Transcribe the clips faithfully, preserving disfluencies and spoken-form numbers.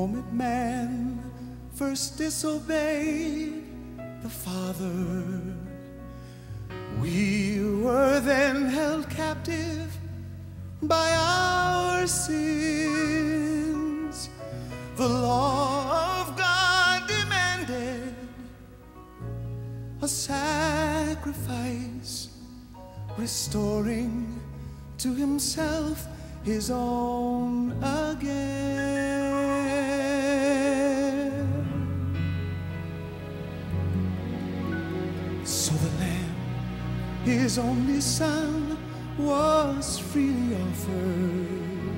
moment man first disobeyed the Father, we were then held captive by our sins. The law of God demanded a sacrifice, restoring to himself his own again. So the Lamb, his only Son, was freely offered,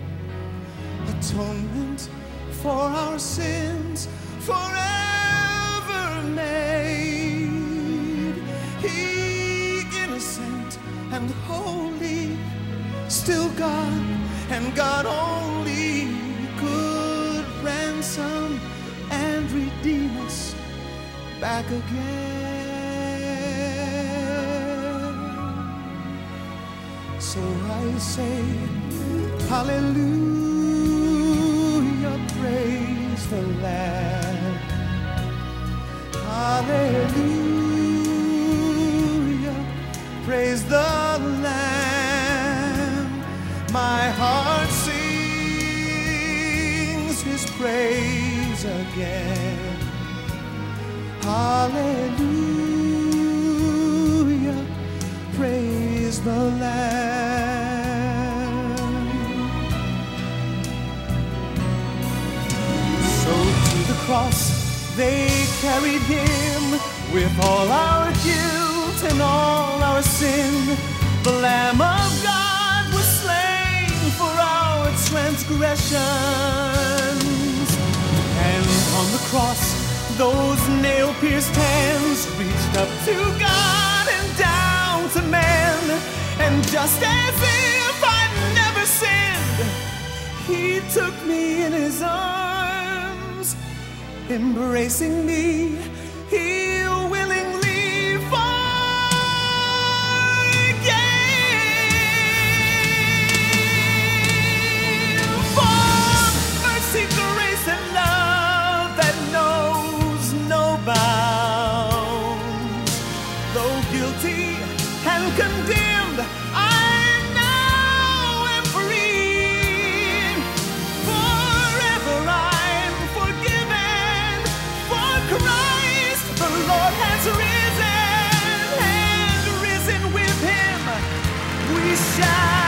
atonement for our sins forever made. He, innocent and holy, still God, and God only could ransom and redeem us back again. So I say, hallelujah, praise the Lamb. Hallelujah, praise the Lamb. My heart sings his praise again. Hallelujah, praise the Lamb. So to the cross they carried him, with all our guilt and all our sin. The Lamb of God was slain for our transgressions. And on the cross, those nail-pierced hands reached up to God and down to man. And just as if I'd never sinned, he took me in his arms, embracing me, he willingly forgave. For mercy, grace, and love that knows no bounds. Though guilty and condemned, I now am free. Forever I'm forgiven. For Christ the Lord has risen, and risen with him we shall